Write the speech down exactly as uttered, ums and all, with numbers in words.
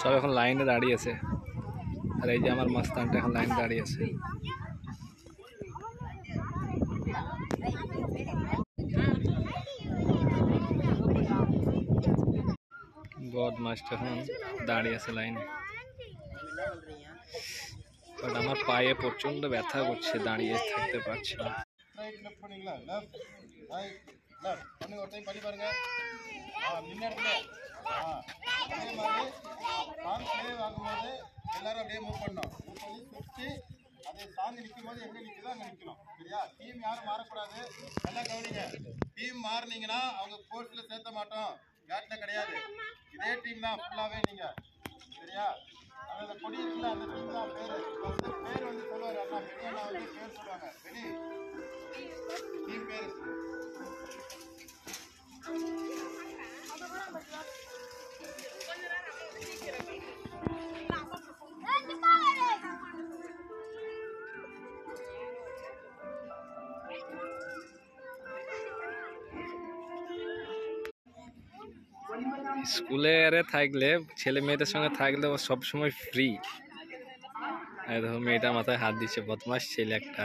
সব এখন লাইনে দাঁড়িয়ে আছে, আর এই যে আমার মাস্তানটা এখন লাইনে দাঁড়িয়ে আছে। বদমাসটা এখন দাঁড়িয়ে আছে লাইনে, বাট আমার পায়ে প্রচন্ড ব্যথা করছে, দাঁড়িয়ে থাকতে পারছি না। எல்லாரும் அப்படியே மூவ் பண்ணணும். மூவ் பண்ணி சுற்றி அது சாங் நிற்கும் போது எங்கே நிற்குதோ அங்கே நிற்கணும். சரியா? டீம் யாரும் மாறக்கூடாது. நல்லா கவனிங்க. டீம் மாறினீங்கன்னா அவங்க ஸ்போர்ட்ஸில் சேர்த்த மாட்டோம், பேட்டில் கிடையாது. இதே டீம் தான் ஃபுல்லாகவே நீங்கள். சரியா? அந்த கொடி இருக்குல்ல, அந்த டீம் தான் பேர். ஃபஸ்ட்டு பேர் வந்து சொல்லுவார் அண்ணா, பெரிய அண்ணா வந்து பேர் சொல்லுவாங்க. பெரிய டீம் பேர் স্কুলে আরে থাকলে ছেলে মেয়েদের সঙ্গে থাকলে ও সবসময় ফ্রি। দেখো মেয়েটা মাথায় হাত দিচ্ছে, বদমাস ছেলে একটা।